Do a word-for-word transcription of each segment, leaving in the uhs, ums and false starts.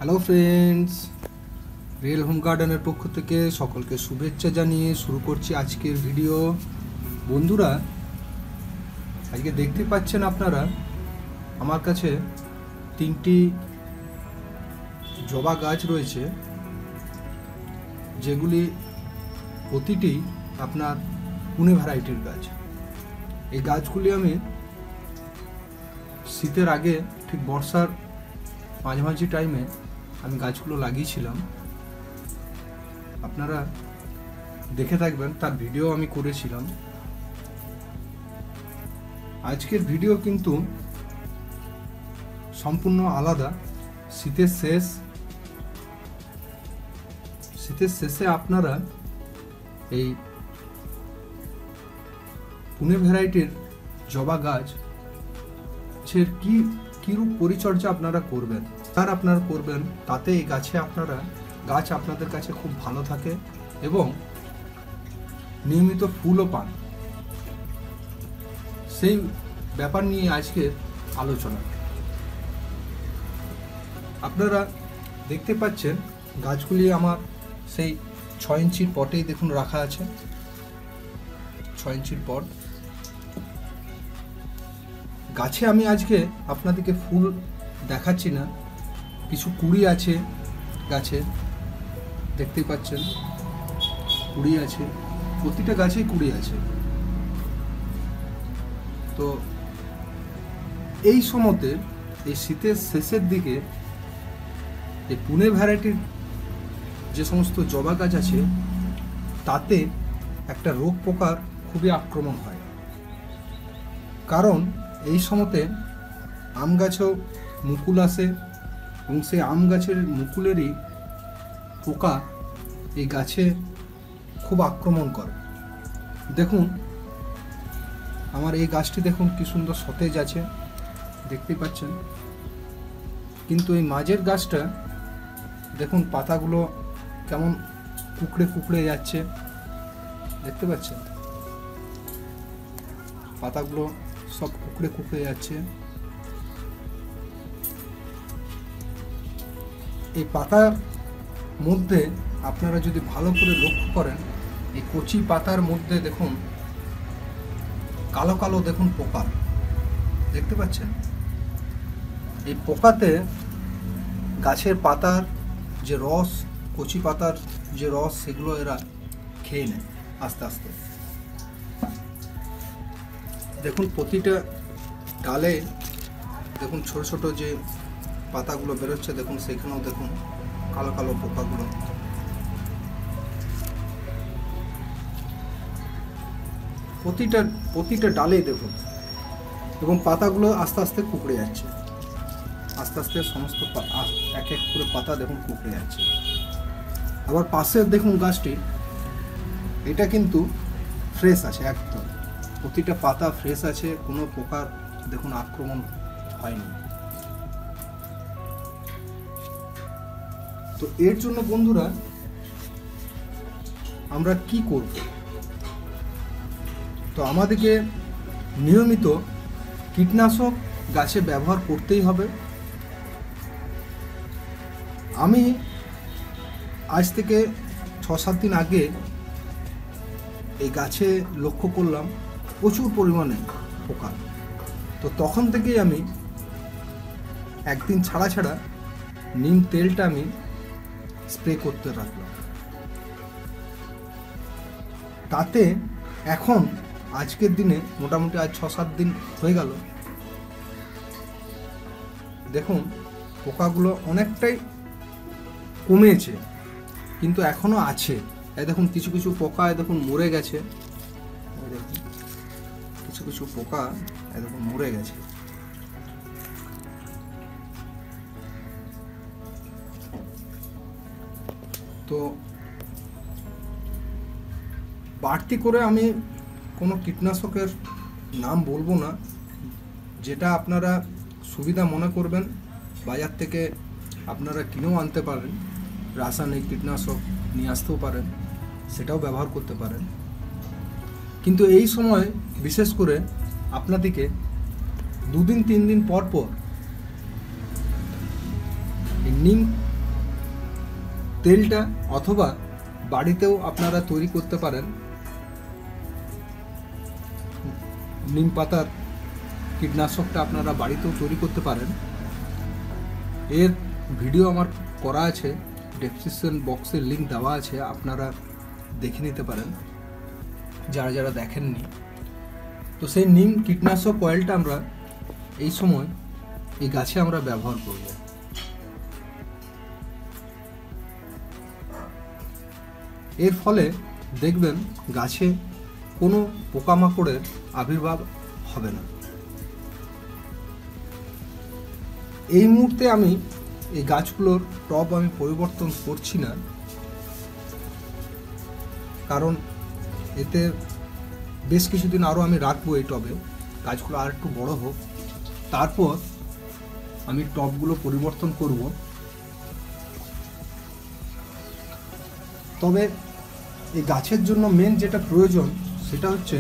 Hello friends, real home গার্ডেনের পক্ষ থেকে সকলকে শুভেচ্ছা জানিয়ে শুরু করছি আজকের ভিডিও। বন্ধুরা, আজকে দেখতে পাচ্ছেন আপনারা আমার কাছে তিনটি জবা গাছ রয়েছে, যেগুলি প্রতিটি আপনার পুনে ভ্যারাইটির গাছ। এই গাছগুলি আমি শীতের আগে ঠিক বর্ষার মাঝামাঝি টাইমে আমি গাছগুলো লাগিয়েছিলাম। আপনারা দেখে থাকবেন, তার ভিডিও আমি করেছিলাম। আজকের ভিডিও কিন্তু সম্পূর্ণ আলাদা। শীতের শেষ শীতের শেষে আপনারা এই পুনে ভ্যারাইটির জবা গাছ কি কিরূপ পরিচর্যা আপনারা করবেন, তার আপনারা করবেন, তাতে এই গাছে আপনারা গাছ আপনাদের কাছে খুব ভালো থাকে এবং নিয়মিত ফুলও পান। সেই ব্যাপার নিয়ে আজকের আলোচনা। আপনারা দেখতে পাচ্ছেন গাছগুলি আমার সেই ছয় ইঞ্চির পটেই দেখুন রাখা আছে। ছয় ইঞ্চির পট। গাছে আমি আজকে আপনাদেরকে ফুল দেখাচ্ছি না, কিছু কুড়ি আছে গাছে, দেখতেই পাচ্ছেন কুড়ি আছে, প্রতিটা গাছেই কুড়ি আছে। তো এই সময়তে এই শীতের শেষের দিকে এই পুনে ভ্যারাইটির যে সমস্ত জবা গাছ আছে তাতে একটা রোগ পোকার খুবই আক্রমণ হয়। কারণ এই সময়তে আম গাছেও মুকুল আসে এবং সেই আম গাছের মুকুলেরই পোকা এই গাছে খুব আক্রমণ করে। দেখুন আমার এই গাছটি দেখুন কি সুন্দর সতেজ আছে, দেখতে পাচ্ছেন। কিন্তু এই মাঝের গাছটা দেখুন পাতাগুলো কেমন কুকড়ে কুকড়ে যাচ্ছে, দেখতে পাচ্ছেন পাতাগুলো সব কুকড়ে কুকড়ে যাচ্ছে। এই পাতার মধ্যে আপনারা যদি ভালো করে লক্ষ্য করেন, এই কচি পাতার মধ্যে দেখুন কালো কালো দেখুন পোকা, দেখতে পাচ্ছেন। এই পোকাতে গাছের পাতার যে রস, কচি পাতার যে রস, সেগুলো এরা খেয়ে নেয় আস্তে আস্তে। দেখুন প্রতিটা ডালে দেখুন ছোট ছোট যে পাতাগুলো বেরোচ্ছে, দেখুন সেখানেও দেখুন কালো কালো পোকাগুলো। প্রতিটা প্রতিটা ডালেই দেখুন এবং পাতাগুলো আস্তে আস্তে কুকড়ে যাচ্ছে, আস্তে আস্তে সমস্ত এক এক করে পাতা দেখুন কুকড়ে যাচ্ছে। আবার পাশের দেখুন গাছটি, এটা কিন্তু ফ্রেশ আছে একদম, প্রতিটা পাতা ফ্রেশ আছে, কোনো পোকার দেখুন আক্রমণ হয়নি। তো এর জন্য বন্ধুরা আমরা কি করব? তো আমাদেরকে নিয়মিত কীটনাশক গাছে ব্যবহার করতেই হবে। আমি আজ থেকে ছ সাত দিন আগে এই গাছে লক্ষ্য করলাম প্রচুর পরিমাণে পোকা। তো তখন থেকেই আমি একদিন ছাড়া ছাড়া নিম তেলটা আমি স্প্রে করতে রাখলাম। তাতে এখন আজকের দিনে মোটামুটি আজ ছ সাত দিন হয়ে গেল, দেখুন পোকাগুলো অনেকটাই কমেছে, কিন্তু এখনো আছে। এই দেখুন কিছু কিছু পোকা দেখুন মরে গেছে, দেখুন কিছু কিছু পোকা দেখুন মরে গেছে। তো বাড়তি করে আমি কোনো কীটনাশকের নাম বলবো না, যেটা আপনারা সুবিধা মনে করবেন বাজার থেকে আপনারা কিনেও আনতে পারেন, রাসায়নিক কীটনাশক নিয়ে আসতেও পারেন, সেটাও ব্যবহার করতে পারেন। কিন্তু এই সময় বিশেষ করে আপনাদেরকে দুদিন তিন দিন পর পর নিম তেলটা অথবা বাড়িতেও আপনারা তৈরি করতে পারেন। নিম পাতার কীটনাশকটা আপনারা বাড়িতেও তৈরি করতে পারেন। এর ভিডিও আমার করা আছে, ডেসক্রিপশন বক্সের লিঙ্ক দেওয়া আছে, আপনারা দেখে নিতে পারেন যারা যারা দেখেননি। তো সেই নিম কীটনাশক অয়েলটা আমরা এই সময় এই গাছে আমরা ব্যবহার করব। এর ফলে দেখবেন গাছে কোনো পোকামাকড়ের আবির্ভাব হবে না। এই মুহূর্তে আমি এই গাছগুলোর টব আমি পরিবর্তন করছি না, কারণ এতে বেশ কিছুদিন আরও আমি রাখবো এই টবে, গাছগুলো আর একটু বড় হোক, তারপর আমি টবগুলো পরিবর্তন করব। তবে এই গাছের জন্য মেন যেটা প্রয়োজন সেটা হচ্ছে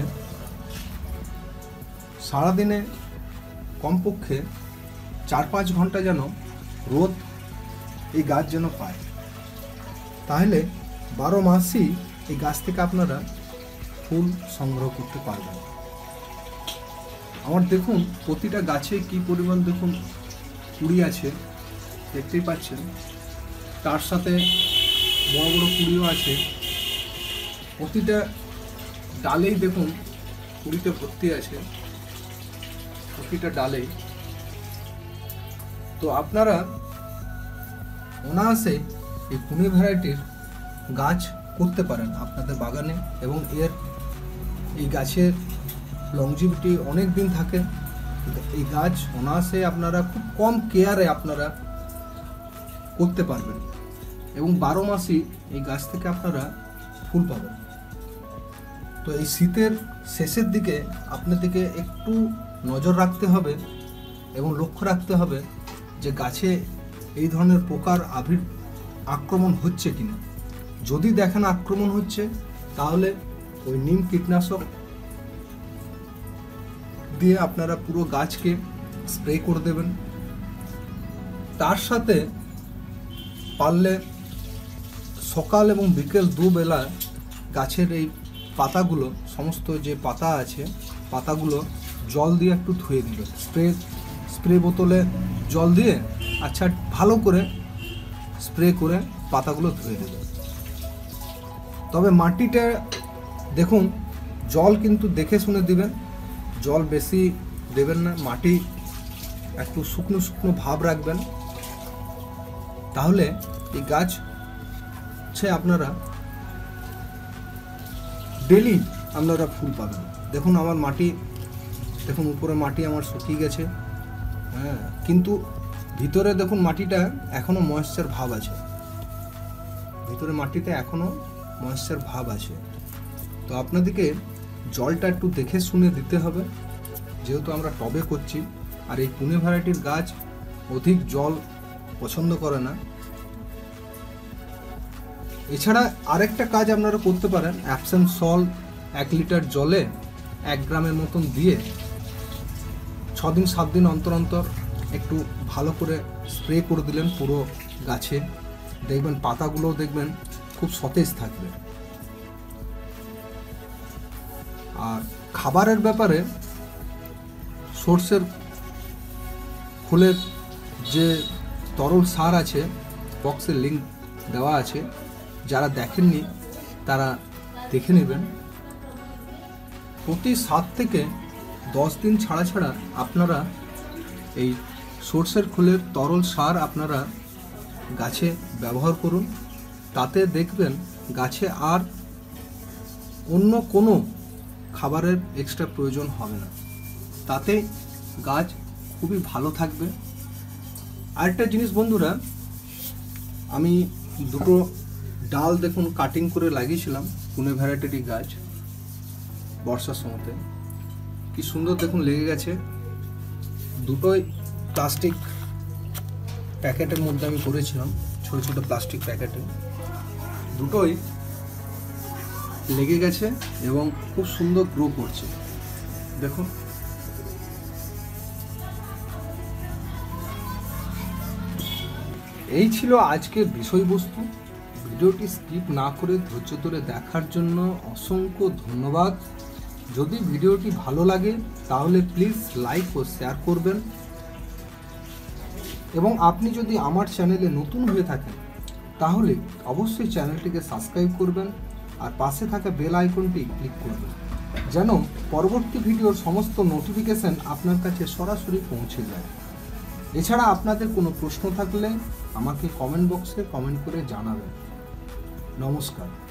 সারাদিনে কমপক্ষে চার পাঁচ ঘন্টা যেন রোদ এই গাছ যেন পায়, তাহলে বারো মাসই এই গাছ থেকে আপনারা ফুল সংগ্রহ করতে পারবেন। আমার দেখুন প্রতিটা গাছে কি পরিমাণ দেখুন কুড়ি আছে, দেখতেই পাচ্ছেন, তার সাথে বড় বড় কুড়িও আছে। প্রতিটা ডালেই দেখুন কুড়িতে ভর্তি আছে, প্রতিটা ডালেই। তো আপনারা অনায়াসে এই কুনি ভ্যারাইটির গাছ করতে পারেন আপনাদের বাগানে, এবং এর এই গাছের লংজিভিটি অনেক দিন থাকে। এই গাছ অনায়াসে আপনারা খুব কম কেয়ারে আপনারা করতে পারবেন, এবং বারো মাসই এই গাছ থেকে আপনারা ফুল পাবেন। তো এই শীতের শেষের দিকে আপনাদেরকে একটু নজর রাখতে হবে এবং লক্ষ্য রাখতে হবে যে গাছে এই ধরনের পোকার আবির আক্রমণ হচ্ছে কিনা। যদি দেখেন আক্রমণ হচ্ছে, তাহলে ওই নিম কীটনাশক দিয়ে আপনারা পুরো গাছকে স্প্রে করে দেবেন। তার সাথে পারলে সকাল এবং বিকেল দুবেলা গাছের এই পাতাগুলো, সমস্ত যে পাতা আছে পাতাগুলো জল দিয়ে একটু ধুয়ে দিবেন, স্প্রে স্প্রে বোতলে জল দিয়ে আচ্ছা ভালো করে স্প্রে করে পাতাগুলো ধুয়ে দেবেন। তবে মাটিটা দেখুন জল কিন্তু দেখে শুনে দিবেন, জল বেশি দেবেন না, মাটি একটু শুকনো শুকনো ভাব রাখবেন, তাহলে এই গাছ হচ্ছে আপনারা ডেলি আপনারা ফুল পাবেন। দেখুন আমার মাটি, দেখুন উপরে মাটি আমার শুকিয়ে গেছে, হ্যাঁ, কিন্তু ভিতরে দেখুন মাটিটা এখনো ময়েশ্চার ভাব আছে, ভিতরে মাটিতে এখনো ময়েশ্চার ভাব আছে। তো আপনাদেরকে জলটা একটু দেখে শুনে দিতে হবে, যেহেতু আমরা টবে করছি, আর এই পুনে ভ্যারাইটির গাছ অধিক জল পছন্দ করে না। এছাড়া আরেকটা কাজ আপনারা করতে পারেন, অ্যাপসম সল্ট এক লিটার জলে এক গ্রামের মতন দিয়ে ছ দিন সাত দিন অন্তর অন্তর একটু ভালো করে স্প্রে করে দিলেন পুরো গাছে, দেখবেন পাতাগুলোও দেখবেন খুব সতেজ থাকবে। আর খাবারের ব্যাপারে সর্ষের ফুলের যে তরল সার আছে, বক্সের লিঙ্ক দেওয়া আছে, যারা দেখেননি তারা দেখে নেবেন। প্রতি সাত থেকে দশ দিন ছাড়া ছাড়া আপনারা এই সর্ষের ফুলের তরল সার আপনারা গাছে ব্যবহার করুন, তাতে দেখবেন গাছে আর অন্য কোনো খাবারের এক্সট্রা প্রয়োজন হবে না, তাতে গাছ খুবই ভালো থাকবে। আরেকটা জিনিস বন্ধুরা, আমি দুটো ডাল দেখুন কাটিং করে লাগিয়েছিলাম পুনে ভ্যারাইটির গাছ বর্ষার সময়তে, কি সুন্দর দেখুন লেগে গেছে। দুটোই প্লাস্টিক প্যাকেটের মধ্যে আমি করেছিলাম, ছোট ছোট প্লাস্টিক প্যাকেটে, দুটোই লেগে গেছে এবং খুব সুন্দর গ্রো করছে দেখুন। এই ছিল আজকের বিষয়বস্তু। ভিডিওটি স্কিপ না করে ধৈর্য ধরে দেখার জন্য অসংখ্য ধন্যবাদ। যদি ভিডিওটি ভালো লাগে তাহলে প্লিজ লাইক ও শেয়ার করবেন, এবং আপনি যদি আমার চ্যানেলে নতুন হয়ে থাকেন তাহলে অবশ্যই চ্যানেলটিকে সাবস্ক্রাইব করবেন আর পাশে থাকা বেল আইকনটি ক্লিক করবেন, যেন পরবর্তী ভিডিওর সমস্ত নোটিফিকেশন আপনার কাছে সরাসরি পৌঁছে যায়। এছাড়া আপনাদের কোনো প্রশ্ন থাকলে আমাকে কমেন্ট বক্সে কমেন্ট করে জানাবেন। নমস্কার।